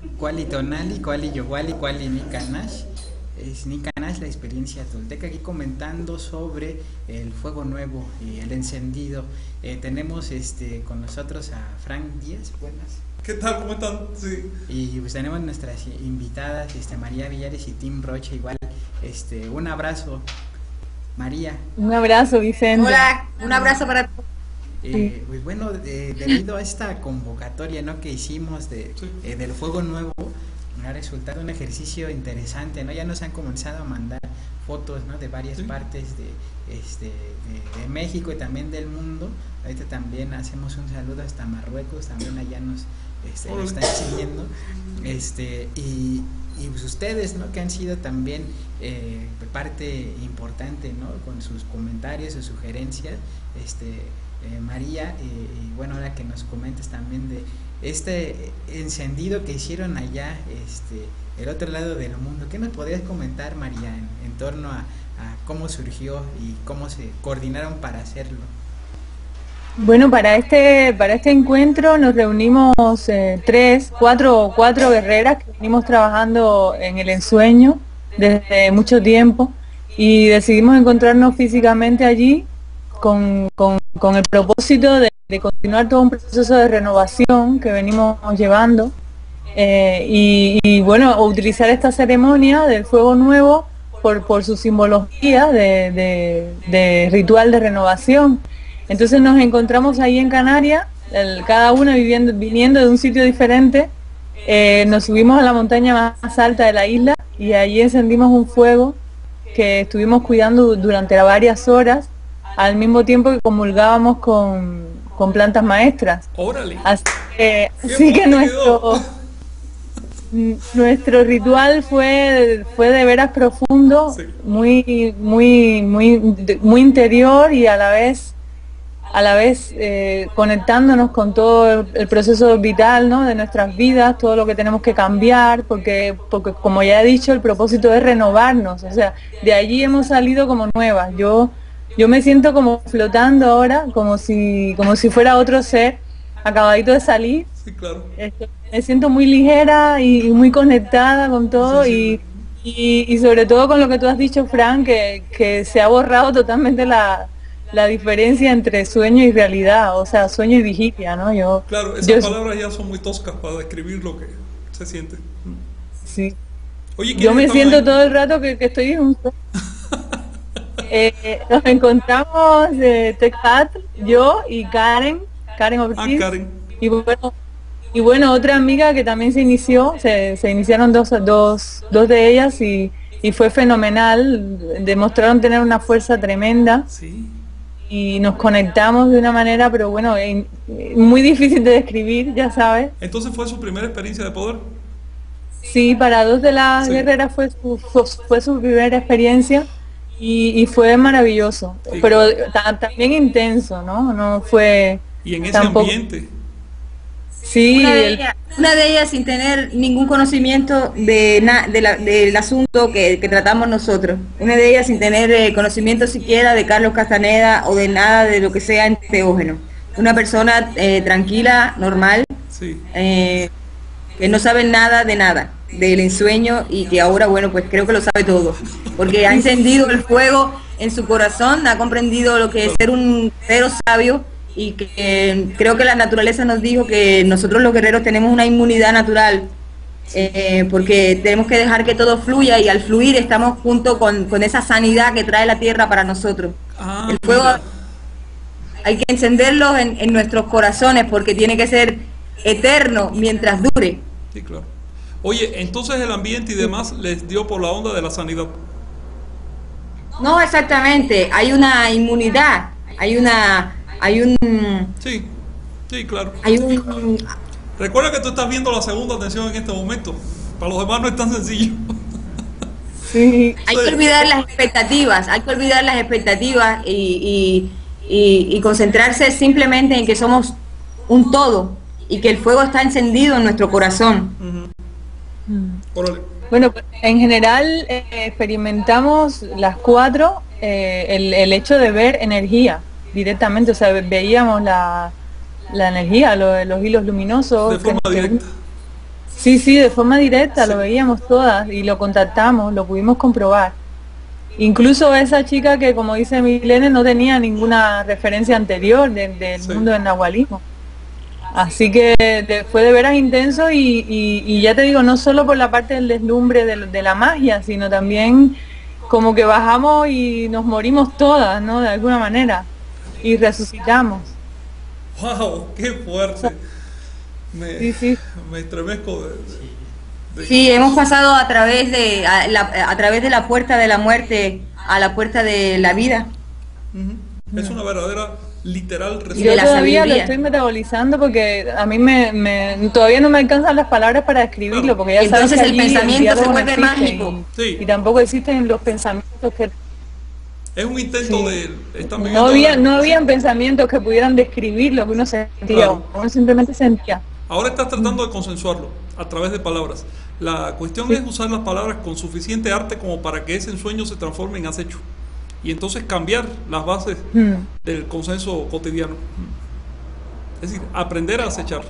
Kuali Tonali, Kuali Yowali, Kuali Nikanash. Es Nikanash, la experiencia tolteca, aquí comentando sobre el fuego nuevo y el encendido. Tenemos con nosotros a Frank Díaz, buenas. ¿Qué tal? ¿Cómo están? Sí. Y pues tenemos nuestras invitadas, María Villares y Tim Rocha, igual. Un abrazo, María. Un abrazo, Vicente. Hola, un abrazo para todos. Pues bueno, debido a esta convocatoria, ¿no?, que hicimos del fuego nuevo, ha resultado un ejercicio interesante, ¿no? Ya nos han comenzado a mandar fotos, ¿no?, de varias partes de México y también del mundo. Ahorita también hacemos un saludo hasta Marruecos, también allá nos están siguiendo. Y pues ustedes, ¿no?, que han sido también parte importante, ¿no?, con sus comentarios, sus sugerencias, María, y bueno, ahora que nos comentes también de este encendido que hicieron allá, el otro lado del mundo. ¿Qué nos podrías comentar, María, en torno a cómo surgió y cómo se coordinaron para hacerlo? Bueno, para este encuentro nos reunimos cuatro guerreras que venimos trabajando en el ensueño desde mucho tiempo y decidimos encontrarnos físicamente allí con el propósito de continuar todo un proceso de renovación que venimos llevando y bueno, utilizar esta ceremonia del fuego nuevo por su simbología de ritual de renovación. Entonces nos encontramos ahí en Canarias, cada una viniendo de un sitio diferente. Nos subimos a la montaña más alta de la isla y allí encendimos un fuego que estuvimos cuidando durante varias horas, al mismo tiempo que comulgábamos con plantas maestras. ¡Órale! Así que nuestro ritual fue de veras profundo, sí, muy interior y a la vez conectándonos con todo el proceso vital, ¿no?, de nuestras vidas, todo lo que tenemos que cambiar, porque como ya he dicho, el propósito es renovarnos. O sea, de allí hemos salido como nuevas. Yo me siento como flotando ahora, como si fuera otro ser acabadito de salir. Sí, claro. Me siento muy ligera y muy conectada con todo. Sí. Y sobre todo con lo que tú has dicho, Frank, que se ha borrado totalmente la diferencia entre sueño y realidad, o sea, sueño y vigilia, ¿no? Claro, esas palabras ya son muy toscas para describir lo que se siente. Sí. Oye, yo me siento ahí todo el rato que estoy en un sueño. Nos encontramos Tecat, yo y Karen Ortiz. Karen. Y bueno, otra amiga que también se inició, se iniciaron dos de ellas y fue fenomenal, demostraron tener una fuerza tremenda. Sí. Y nos conectamos de una manera, pero bueno, muy difícil de describir, ya sabes. ¿Entonces fue su primera experiencia de poder? Sí, para dos de las guerreras fue su primera experiencia y fue maravilloso, sí, pero también intenso, ¿no? No fue... Y en ese ambiente. Sí. Una de ellas sin tener ningún conocimiento del asunto que tratamos nosotros. Una de ellas sin tener conocimiento siquiera de Carlos Castaneda o de nada de lo que sea enteógeno. Una persona tranquila, normal, sí, que no sabe nada del ensueño y que ahora, bueno, pues creo que lo sabe todo. Porque ha encendido el fuego en su corazón, ha comprendido lo que es ser un guerrero sabio. Y que creo que la naturaleza nos dijo que nosotros los guerreros tenemos una inmunidad natural, porque tenemos que dejar que todo fluya y al fluir estamos junto con esa sanidad que trae la tierra para nosotros. El fuego hay que encenderlo en nuestros corazones porque tiene que ser eterno mientras dure. Sí, claro. Oye, entonces el ambiente y demás les dio por la onda de la sanidad. No exactamente, hay una inmunidad, hay un... Sí, claro. Hay un... Recuerda que tú estás viendo la segunda atención en este momento. Para los demás no es tan sencillo. Sí. Hay que olvidar las expectativas y concentrarse simplemente en que somos un todo y que el fuego está encendido en nuestro corazón. Bueno, en general experimentamos las cuatro el hecho de ver energía directamente, o sea, veíamos la energía, los hilos luminosos. De forma directa. Sí, sí, de forma directa, lo veíamos todas y lo contactamos, lo pudimos comprobar. Incluso esa chica que, como dice Milene, no tenía ninguna referencia anterior del Sí. mundo del nahualismo. Así que fue de veras intenso y ya te digo, no solo por la parte del deslumbre de la magia, sino también como que bajamos y nos morimos todas, ¿no? De alguna manera. Y resucitamos. ¡Wow! ¡Qué fuerte! Me, Sí, sí. me estremezco Sí, hemos pasado a través de a través de la puerta de la muerte a la puerta de la vida. Ujú. Es una verdadera, literal Y de yo la todavía lo sabiduría. estoy metabolizando porque a mí todavía no me alcanzan las palabras para describirlo, porque ya sabes Entonces que el allí pensamiento diálogo se no vuelve existe mágico. Sí. y tampoco existen los pensamientos que Es un intento Sí. de... Están no viviendo no habían pensamientos que pudieran describir lo que uno sentía, Claro. uno simplemente sentía. Ahora estás tratando de consensuarlo a través de palabras. La cuestión es usar las palabras con suficiente arte como para que ese ensueño se transforme en acecho. Y entonces cambiar las bases del consenso cotidiano. Es decir, aprender a acechar.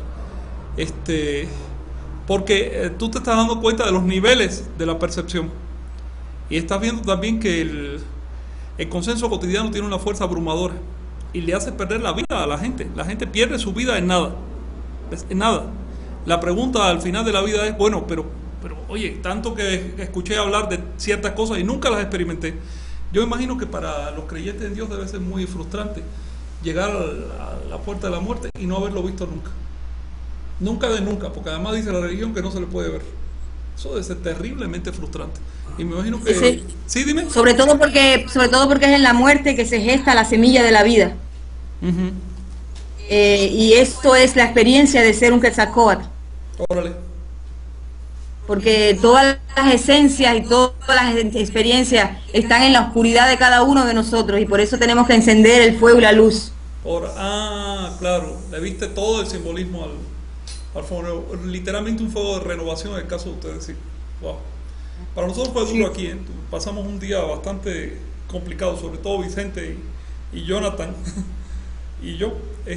Porque tú te estás dando cuenta de los niveles de la percepción. Y estás viendo también que el consenso cotidiano tiene una fuerza abrumadora. Y le hace perder la vida a la gente. La gente pierde su vida en nada. En nada. La pregunta al final de la vida es, bueno, pero oye, tanto que escuché hablar de ciertas cosas y nunca las experimenté. Yo imagino que para los creyentes en Dios debe ser muy frustrante llegar a la puerta de la muerte y no haberlo visto nunca. Nunca de nunca, porque además dice la religión que no se le puede ver. Eso debe ser terriblemente frustrante. Y me imagino que... Sí. Sí, dime. Sobre todo porque es en la muerte que se gesta la semilla de la vida. Ujú. Y esto es la experiencia de ser un Quetzalcóatl. Órale. Porque todas las esencias y todas las experiencias están en la oscuridad de cada uno de nosotros y por eso tenemos que encender el fuego y la luz. Claro, le viste todo el simbolismo al fuego, literalmente un fuego de renovación en el caso de ustedes, sí. Wow. Para nosotros fue duro aquí, ¿eh? Pasamos un día bastante complicado, sobre todo Vicente y Jonathan y yo,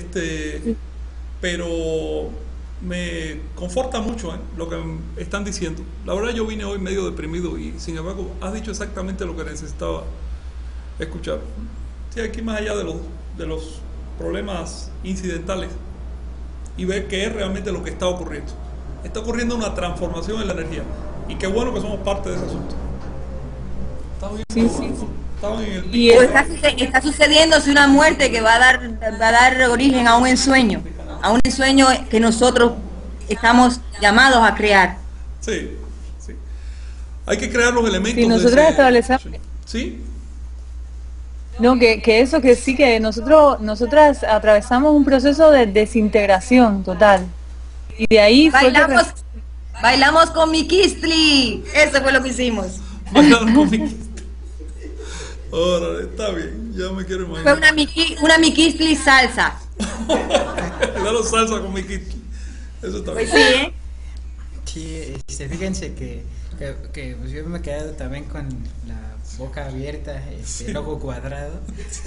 pero me conforta mucho lo que están diciendo. La verdad yo vine hoy medio deprimido y sin embargo has dicho exactamente lo que necesitaba escuchar. Sí, aquí más allá de los problemas incidentales y ver qué es realmente lo que está ocurriendo. Está ocurriendo una transformación en la energía y qué bueno que somos parte de ese asunto. Está bien. Sí, sí, sí. Estaban en el... Y O está sucediéndose una muerte que va a dar origen a un ensueño que nosotros estamos llamados a crear. Sí, sí. Hay que crear los elementos. Si nosotros establecemos... ¿Sí? No, que eso que sí, que nosotras atravesamos un proceso de desintegración total. Y de ahí fue que Bailamos con Miquistli. Eso fue lo que hicimos. Bailar con mi... Órale, está bien, ya me quiero Fue imaginar. una Miquistli salsa. Claro, salsa con mi kit. Eso está Pues bien. sí, ¿eh? Fíjense que pues yo me he quedado también con la boca abierta, el ojo cuadrado.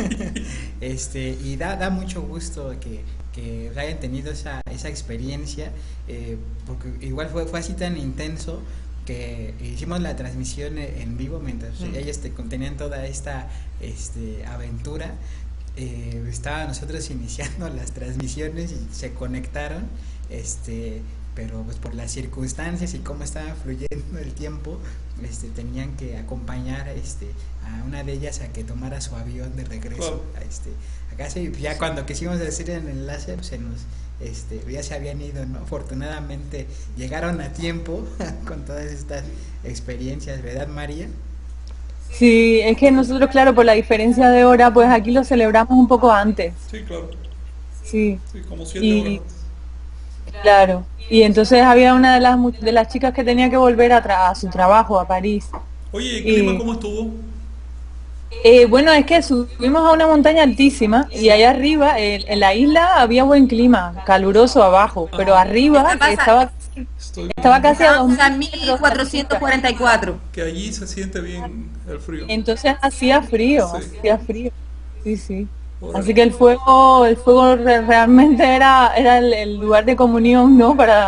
Y da mucho gusto que hayan tenido esa experiencia, porque igual fue así tan intenso que hicimos la transmisión en vivo mientras ellas contenían toda esta aventura. Estaba nosotros iniciando las transmisiones y se conectaron, pero pues por las circunstancias y cómo estaba fluyendo el tiempo, tenían que acompañar a una de ellas a que tomara su avión de regreso a casa, y ya cuando quisimos hacer el enlace pues, ya se habían ido, ¿no? Afortunadamente llegaron a tiempo con todas estas experiencias, ¿verdad, María? Sí, es que nosotros, claro, por la diferencia de hora, pues aquí lo celebramos un poco antes. Sí, claro. Sí. Sí, como 7 horas. Claro. Y entonces había una de las chicas que tenía que volver a su trabajo, a París. Oye, ¿el clima cómo estuvo? Bueno, es que subimos a una montaña altísima y allá arriba, en la isla, había buen clima, caluroso abajo, pero arriba estaba casi a 2.444. Que allí se siente bien el frío. Entonces hacía frío, Sí. Sí, sí. Órale. Así que el fuego realmente era el lugar de comunión, ¿no? Para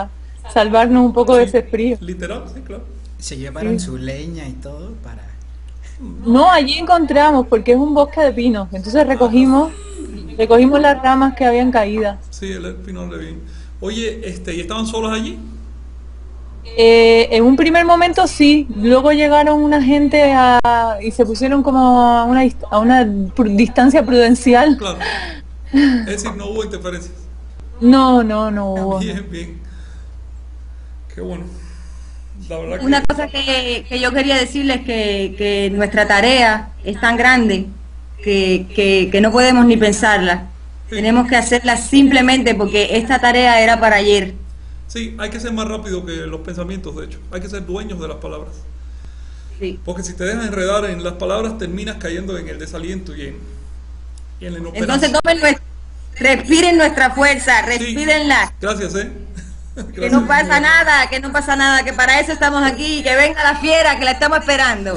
salvarnos un poco de ese frío. Literal, sí, claro. Se llevaron Sí. su leña y todo para... No, allí encontramos, porque es un bosque de pinos, entonces recogimos las ramas que habían caídas. Sí, el Pinol de bien. Oye, ¿y estaban solos allí? En un primer momento sí, luego llegaron una gente y se pusieron como a una distancia prudencial. Claro. Es decir, no hubo interferencias. No hubo. Bien, bien. Qué bueno. La verdad Una que cosa que yo quería decirles que nuestra tarea es tan grande que no podemos ni pensarla. Tenemos que hacerla simplemente porque esta tarea era para ayer. sí, hay que ser más rápido que los pensamientos, de hecho. Hay que ser dueños de las palabras. Sí. Porque si te dejas enredar en las palabras, terminas cayendo en el desaliento y en la inoperancia. Entonces respiren nuestra fuerza, respírenla. Gracias, Que Gracias. no pasa nada, que para eso estamos aquí, que venga la fiera, que la estamos esperando.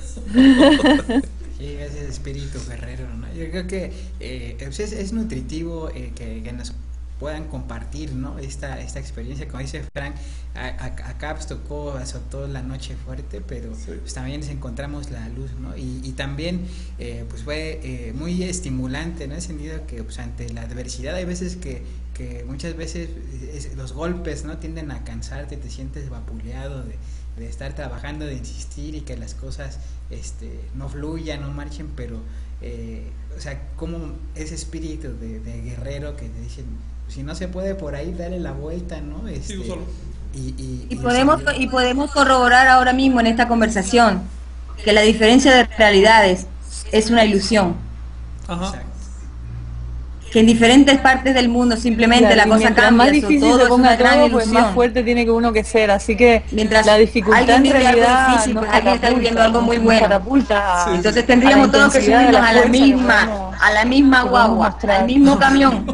Sí, ese espíritu guerrero, ¿no? Yo creo que pues es nutritivo que nos puedan compartir, ¿no? Esta experiencia, como dice Frank, acá pues azotó la noche fuerte, pero pues también encontramos la luz, ¿no? Y también pues fue muy estimulante, ¿no? En el sentido que pues ante la adversidad hay veces que muchas veces los golpes, ¿no? Tienden a cansarte, te sientes vapuleado de estar trabajando, de insistir y que las cosas no fluyan, no marchen, pero o sea, como ese espíritu de guerrero que te dicen, si no se puede por ahí, dale la vuelta, ¿no? Sí, úsalo. Y podemos corroborar ahora mismo en esta conversación que la diferencia de realidades es una ilusión, Ajá. Exacto. que en diferentes partes del mundo simplemente Claro, la y cosa mientras cambia, más difícil todo se es ponga una gran todo, pues más ilusión. fuerte tiene que uno que ser. Así que Mientras la dificultad alguien en vive algo realidad difícil, nos pues alguien está viviendo algo muy nos bueno. catapulta Sí. Entonces a tendríamos la todos que intensidad de subirnos la a la fuerza que misma, podemos- a la misma que podemos guagua, mostrar. al mismo camión.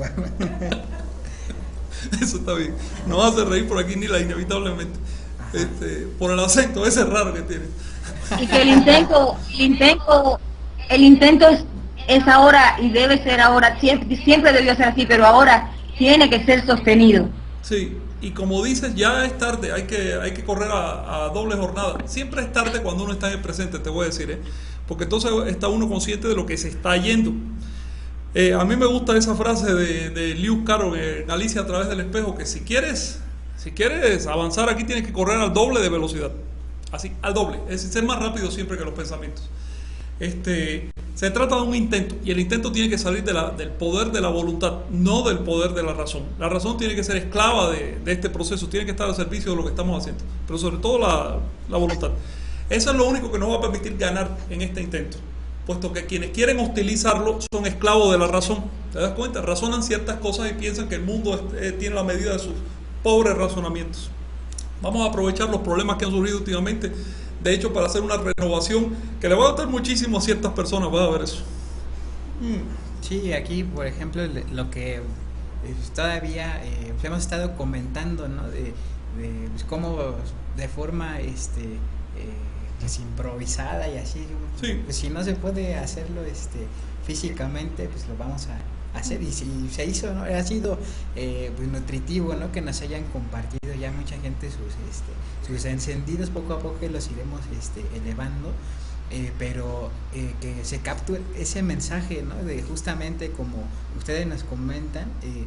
Eso está bien. No vas a reír por aquí, Nila, inevitablemente. Por el acento ese raro que tienes. Y que el intento es ahora y debe ser ahora, siempre debió ser así, pero ahora tiene que ser sostenido. Sí, y como dices, ya es tarde, hay que correr a doble jornada. Siempre es tarde cuando uno está en el presente, te voy a decir, porque entonces está uno consciente de lo que se está yendo. A mí me gusta esa frase de Lewis Carroll en Alicia a través del espejo, que si quieres avanzar aquí tienes que correr al doble de velocidad, así, al doble, es decir, ser más rápido siempre que los pensamientos. Se trata de un intento, y el intento tiene que salir del poder de la voluntad, no del poder de la razón. La razón tiene que ser esclava de este proceso, tiene que estar al servicio de lo que estamos haciendo, pero sobre todo la voluntad. Eso es lo único que nos va a permitir ganar en este intento, puesto que quienes quieren hostilizarlo son esclavos de la razón. ¿Te das cuenta? Razonan ciertas cosas y piensan que el mundo tiene la medida de sus pobres razonamientos. Vamos a aprovechar los problemas que han surgido últimamente, de hecho, para hacer una renovación que le va a gustar muchísimo a ciertas personas. Va a ver eso. Sí, aquí, por ejemplo, lo que todavía hemos estado comentando, ¿no? De pues, cómo de forma pues, improvisada y así, Sí. pues si no se puede hacerlo físicamente, pues lo vamos a hacer, y si se hizo, ¿no? Ha sido pues nutritivo, ¿no? Que nos hayan compartido ya mucha gente sus encendidos, poco a poco que los iremos elevando, pero que se capture ese mensaje, ¿no? De justamente como ustedes nos comentan,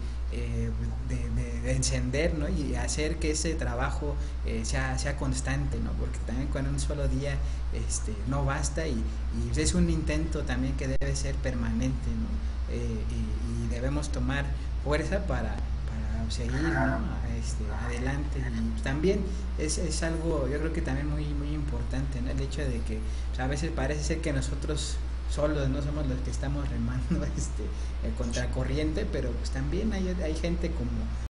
de encender, ¿no? Y hacer que ese trabajo sea constante, ¿no? Porque también con un solo día no basta, y es un intento también que debe ser permanente, ¿no? Y debemos tomar fuerza para seguir, ¿no? Adelante. Y también es algo, yo creo que también muy importante, ¿no? El hecho de que o sea, a veces parece ser que nosotros solos no somos los que estamos remando contracorriente, pero pues también hay gente como